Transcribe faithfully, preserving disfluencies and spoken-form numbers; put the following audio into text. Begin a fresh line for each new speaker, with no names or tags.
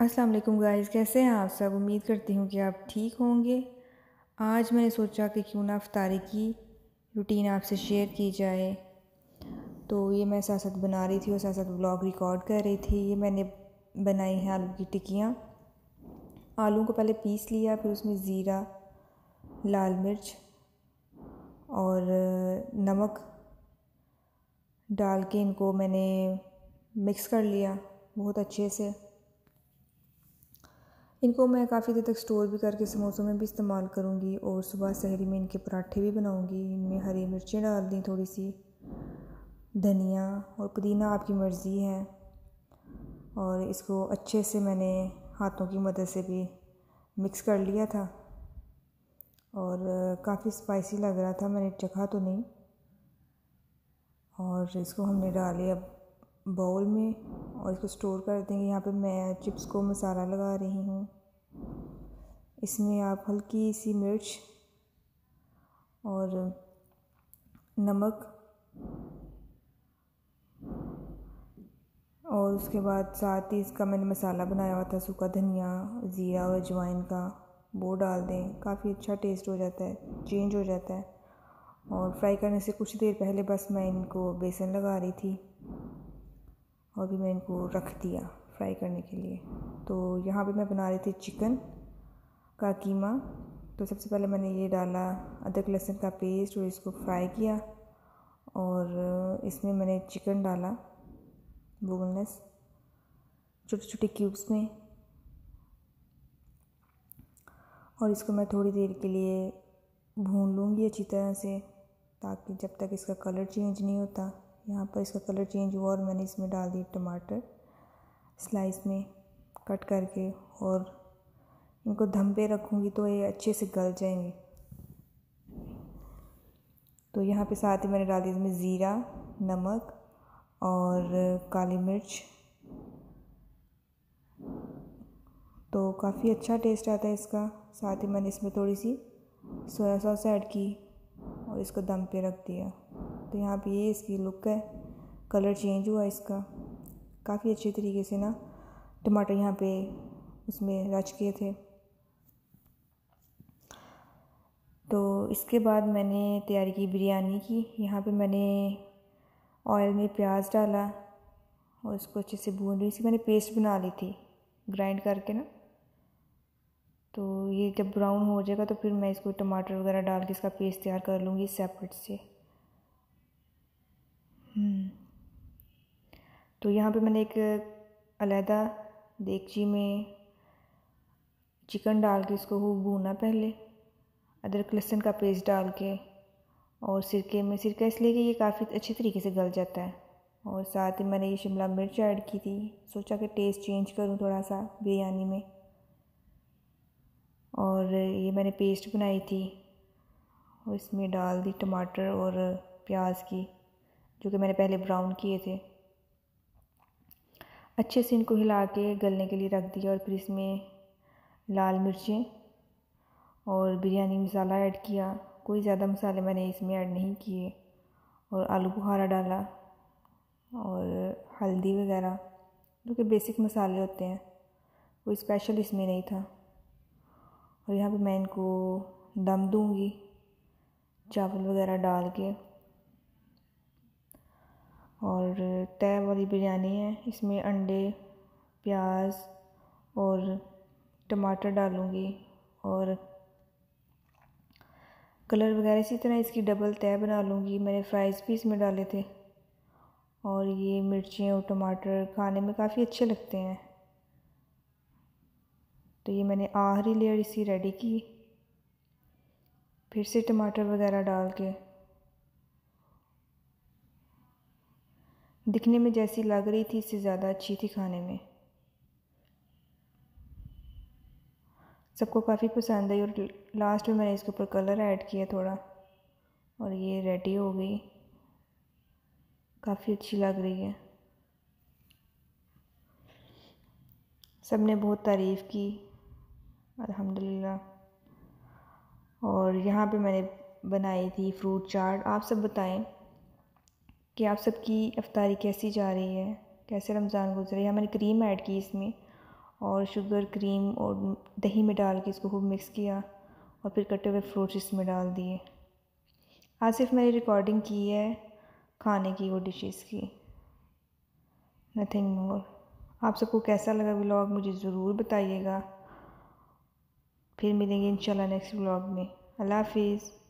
अस्सलाम वालेकुम गाइस, कैसे हैं आप सब। उम्मीद करती हूँ कि आप ठीक होंगे। आज मैंने सोचा कि क्यों ना इफ्तारी की रूटीन आपसे शेयर की जाए। तो ये मैं साथ साथ बना रही थी और साथ साथ व्लॉग रिकॉर्ड कर रही थी। ये मैंने बनाई हैं आलू की टिक्कियाँ। आलू को पहले पीस लिया, फिर उसमें ज़ीरा, लाल मिर्च और नमक डाल के इनको मैंने मिक्स कर लिया बहुत अच्छे से। इनको मैं काफ़ी देर तक स्टोर भी करके समोसों में भी इस्तेमाल करूँगी और सुबह सहरी में इनके पराठे भी बनाऊँगी। इनमें हरी मिर्चें डाल दी, थोड़ी सी धनिया और पुदीना आपकी मर्ज़ी है। और इसको अच्छे से मैंने हाथों की मदद से भी मिक्स कर लिया था और काफ़ी स्पाइसी लग रहा था, मैंने चखा तो नहीं। और इसको हमने डाले अब बाउल में और इसको स्टोर कर देंगे। यहाँ पे मैं चिप्स को मसाला लगा रही हूँ। इसमें आप हल्की सी मिर्च और नमक और उसके बाद साथ ही इसका मैंने मसाला बनाया हुआ था, सूखा धनिया, ज़ीरा और अजवाइन का, वो डाल दें। काफ़ी अच्छा टेस्ट हो जाता है, चेंज हो जाता है। और फ्राई करने से कुछ देर पहले बस मैं इनको बेसन लगा रही थी और भी मैं इनको रख दिया फ्राई करने के लिए। तो यहाँ पे मैं बना रही थी चिकन का कीमा। तो सबसे पहले मैंने ये डाला अदरक लहसुन का पेस्ट और इसको फ्राई किया और इसमें मैंने चिकन डाला बोनलेस छोटे छोटे क्यूब्स में और इसको मैं थोड़ी देर के लिए भून लूँगी अच्छी तरह से, ताकि जब तक इसका कलर चेंज नहीं होता। यहाँ पर इसका कलर चेंज हुआ और मैंने इसमें डाल दिए टमाटर स्लाइस में कट करके और इनको दम पे रखूँगी तो ये अच्छे से गल जाएंगे। तो यहाँ पे साथ ही मैंने डाल दिया इसमें ज़ीरा, नमक और काली मिर्च। तो काफ़ी अच्छा टेस्ट आता है इसका। साथ ही मैंने इसमें थोड़ी सी सोया सॉस ऐड की और इसको दम पे रख दिया। तो यहाँ पे ये इसकी लुक है, कलर चेंज हुआ इसका काफ़ी अच्छे तरीके से ना। टमाटर यहाँ पे उसमें रच के थे। तो इसके बाद मैंने तैयारी की बिरयानी की। यहाँ पे मैंने ऑयल में प्याज डाला और इसको अच्छे से भून ली। इसकी मैंने पेस्ट बना ली थी ग्राइंड करके ना। तो ये जब ब्राउन हो जाएगा तो फिर मैं इसको टमाटर वगैरह डाल के इसका पेस्ट तैयार कर लूँगी सेपरेट से। तो यहाँ पे मैंने एक अलहदा देगची में चिकन डाल के इसको भूना पहले, अदरक लहसुन का पेस्ट डाल के और सिरके में, सिरका इसलिए कि ये काफ़ी अच्छी तरीके से गल जाता है। और साथ ही मैंने ये शिमला मिर्च ऐड की थी, सोचा कि टेस्ट चेंज करूँ थोड़ा सा बिरयानी में। और ये मैंने पेस्ट बनाई थी और इसमें डाल दी टमाटर और प्याज की, जो कि मैंने पहले ब्राउन किए थे। अच्छे से इनको हिला के गलने के लिए रख दिया और फिर इसमें लाल मिर्चें और बिरयानी मसाला ऐड किया। कोई ज़्यादा मसाले मैंने इसमें ऐड नहीं किए। और आलू बुखारा डाला और हल्दी वगैरह, जो कि बेसिक मसाले होते हैं, कोई स्पेशल इसमें नहीं था। और यहाँ पे मैं इनको दम दूँगी चावल वगैरह डाल के। और तय वाली बिरयानी है, इसमें अंडे, प्याज और टमाटर डालूँगी और कलर वगैरह इसी तरह इसकी डबल तय बना लूँगी। मैंने फ्राइज़ भी इसमें डाले थे और ये मिर्चें और टमाटर खाने में काफ़ी अच्छे लगते हैं। तो ये मैंने आखिरी लेयर इसी रेडी की, फिर से टमाटर वगैरह डाल के। दिखने में जैसी लग रही थी इससे ज़्यादा अच्छी थी खाने में, सबको काफ़ी पसंद आई। और लास्ट में मैंने इसके ऊपर कलर ऐड किया थोड़ा और ये रेडी हो गई, काफ़ी अच्छी लग रही है। सब ने बहुत तारीफ़ की, अल्हम्दुलिल्लाह। और यहाँ पे मैंने बनाई थी फ्रूट चाट। आप सब बताएं कि आप सबकी इफ्तारी कैसी जा रही है, कैसे रमज़ान गुजरे। यहाँ मैंने क्रीम ऐड की इसमें और शुगर, क्रीम और दही में डाल के इसको खूब मिक्स किया और फिर कटे हुए फ्रूट्स इसमें डाल दिए। आज सिर्फ मैंने रिकॉर्डिंग की है खाने की वो डिशेस की, नथिंग मोर। आप सबको कैसा लगा व्लॉग मुझे ज़रूर बताइएगा। फिर मिलेंगे इंशाल्लाह नेक्स्ट व्लॉग में। अल्लाह हाफिज़।